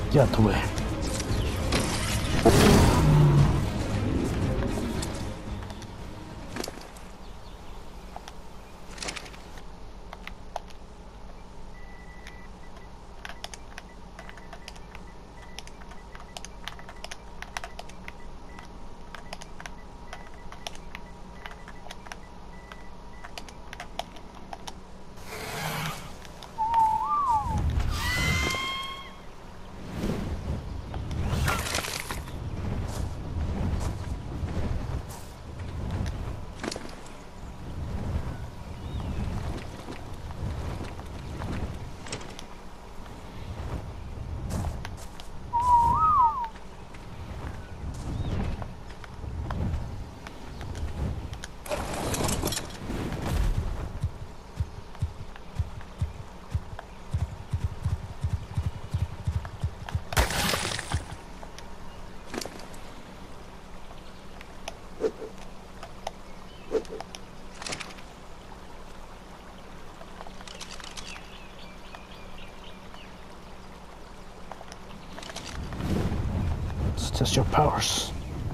Ya tuve. Let's test your powers.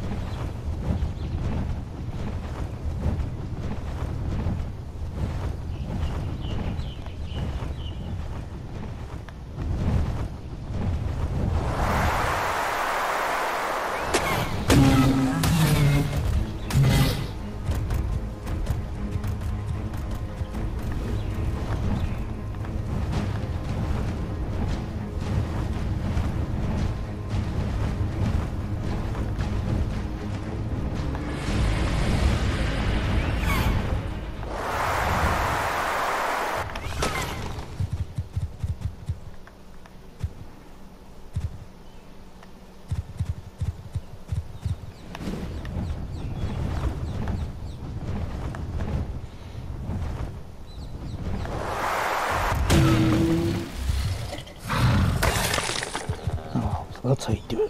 That's how you do it.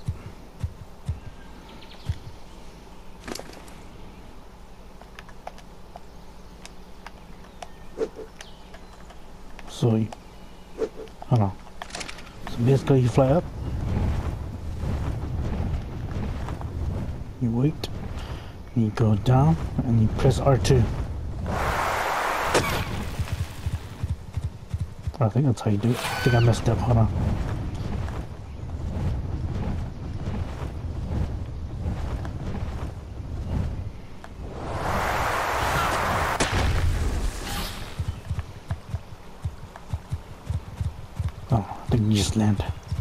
So, I don't know. So basically you fly up, you wait, and you go down, and you press R2. I think that's how you do it. I think I messed up, hold on. Oh, I think you just land.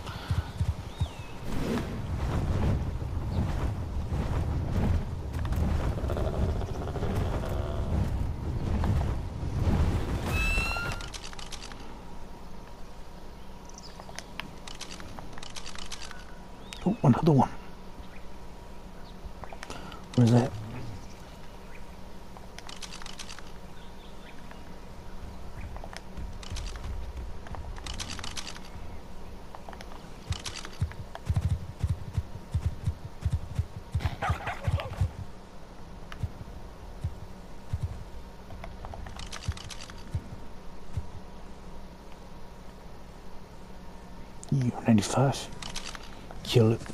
Oh, another one. Where's that? U-95. Kill it.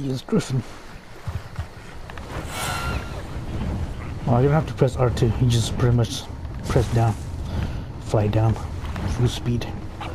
is Griffin. Oh, you don't have to press R2. You just pretty much press down, fly down, full speed.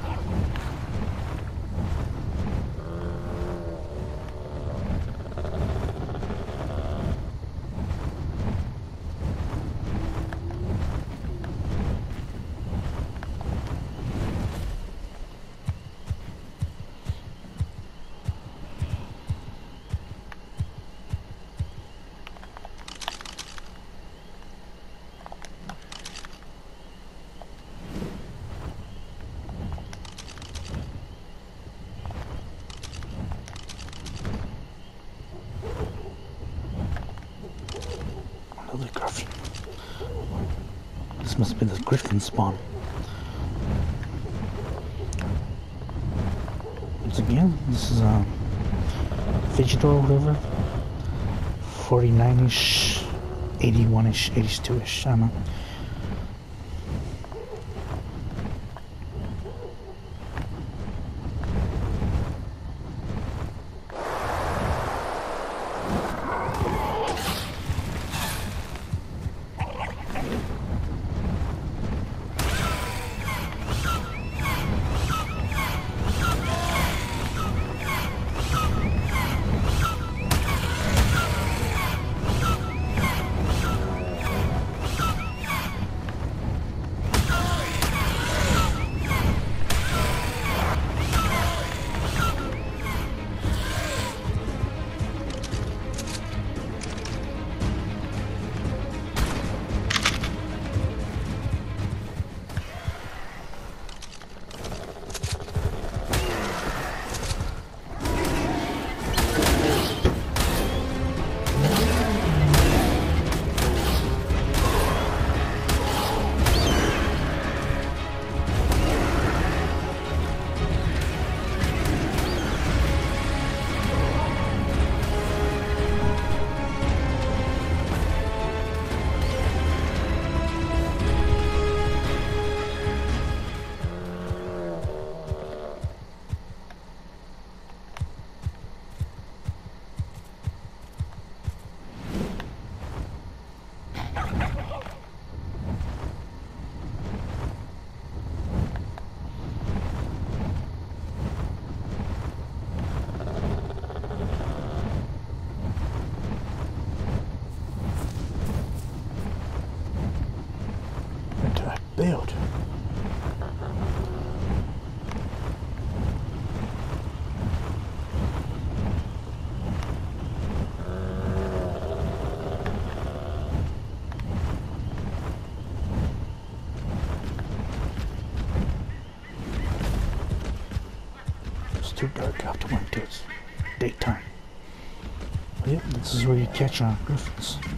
Another Griffin. This must be the Griffin spawn. Once again, this is Digital River. 49-ish, 81-ish, 82-ish, I don't know. Build. It's too dark out to when it's daytime. But yep, this is where you catch Griffins.